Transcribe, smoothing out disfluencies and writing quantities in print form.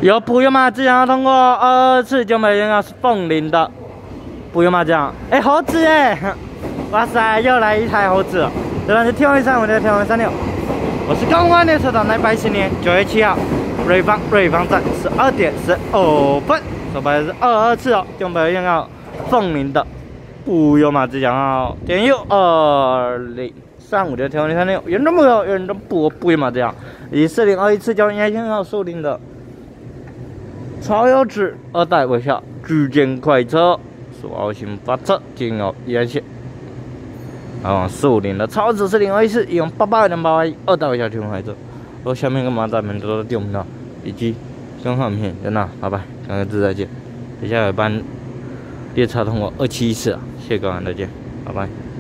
有不用马自强通过2次9美元是凤林的不用马奖。猴子哇塞，又来一台猴子。这辆是天文35的天文36，我是公安列车长，180年9月7号，瑞芳站12点15分，所拍的是22次9美元凤林的不用马自强点右2035的天文36，远中不用马自强，以4021次交通1树林的超优质2代微笑巨舰快车，所新发车经由宜兰县，往40的超值4024用882.882代微笑提供快车。我下面跟马仔们都订不到，以及更换片，真的，拜拜，下个字再见。接下来班列车通过271次，谢谢各位，再见，拜拜。